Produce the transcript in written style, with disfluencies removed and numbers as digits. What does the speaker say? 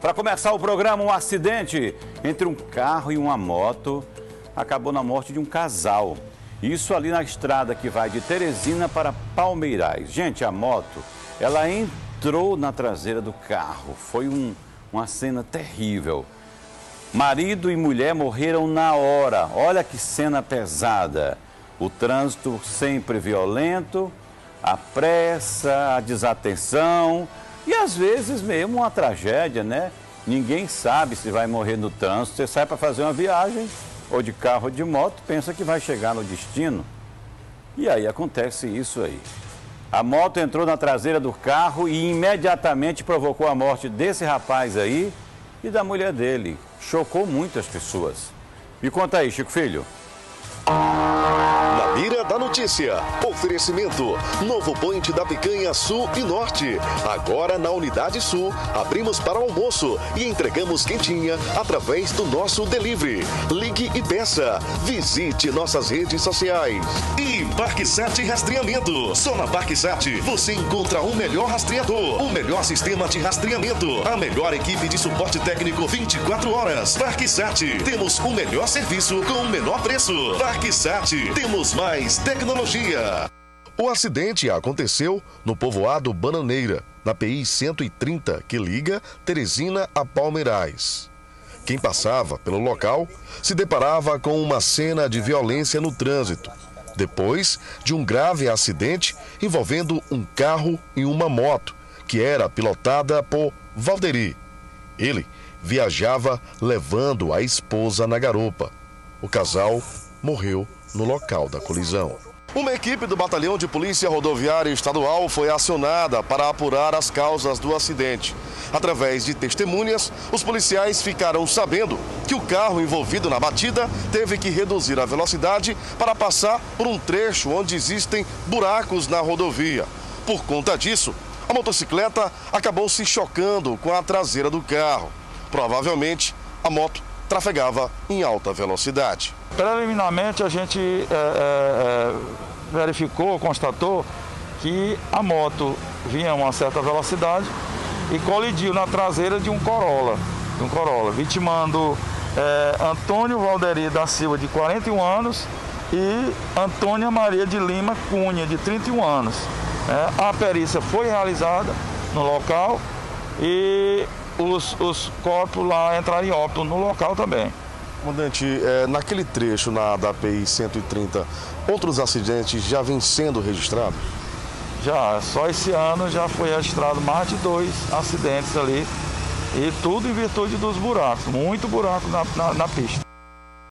Para começar o programa, um acidente entre um carro e uma moto acabou na morte de um casal. Isso ali na estrada que vai de Teresina para Palmeirais. Gente, a moto, ela entrou na traseira do carro. Foi uma cena terrível. Marido e mulher morreram na hora. Olha que cena pesada. O trânsito sempre violento, a pressa, a desatenção e às vezes mesmo uma tragédia, né? Ninguém sabe se vai morrer no trânsito. Você sai para fazer uma viagem, ou de carro ou de moto, pensa que vai chegar no destino. E aí acontece isso aí. A moto entrou na traseira do carro e imediatamente provocou a morte desse rapaz aí e da mulher dele. Chocou muitas pessoas. Me conta aí, Chico Filho. Na mira da notícia, oferecimento, novo point da Picanha Sul e Norte. Agora na Unidade Sul, abrimos para o almoço e entregamos quentinha através do nosso delivery. Ligue e peça. Visite nossas redes sociais. E Parque 7 Rastreamento. Só na Parque 7 você encontra o melhor rastreador, o melhor sistema de rastreamento, a melhor equipe de suporte técnico 24 horas. Parque 7, temos o melhor serviço com o menor preço. Parque 7, temos mais tecnologia. O acidente aconteceu no povoado Bananeira, na PI 130, que liga Teresina a Palmeirais. Quem passava pelo local se deparava com uma cena de violência no trânsito, depois de um grave acidente envolvendo um carro e uma moto, que era pilotada por Valderi. Ele viajava levando a esposa na garupa. O casal morreu no local da colisão. Uma equipe do Batalhão de Polícia Rodoviária Estadual foi acionada para apurar as causas do acidente. Através de testemunhas, os policiais ficaram sabendo que o carro envolvido na batida teve que reduzir a velocidade para passar por um trecho onde existem buracos na rodovia. Por conta disso, a motocicleta acabou se chocando com a traseira do carro. Provavelmente, a moto trafegava em alta velocidade. Preliminarmente, a gente verificou, constatou que a moto vinha a uma certa velocidade e colidiu na traseira de um Corolla, vitimando Antônio Valderi da Silva, de 41 anos, e Antônia Maria de Lima Cunha, de 31 anos. A perícia foi realizada no local e os corpos lá entraram em óbito no local também. Comandante, naquele trecho da PI 130, outros acidentes já vêm sendo registrados? Já, só esse ano já foi registrado mais de 2 acidentes ali, e tudo em virtude dos buracos, muito buraco na pista.